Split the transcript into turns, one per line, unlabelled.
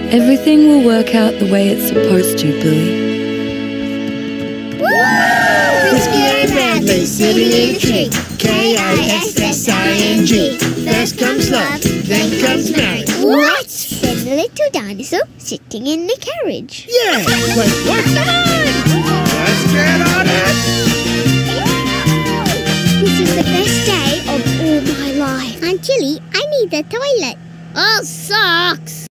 Everything will work out the way it's supposed to, Bluey.
Crispy and Bradley sitting in a tree. K-I-S-S-I-N-G. First comes love, then comes marriage.
What? There's a little dinosaur sitting in the carriage.
Yeah, but what's the line? Let's get on it!
This is the best day of all my life. Aunt Chilly, I need the toilet. Oh, socks!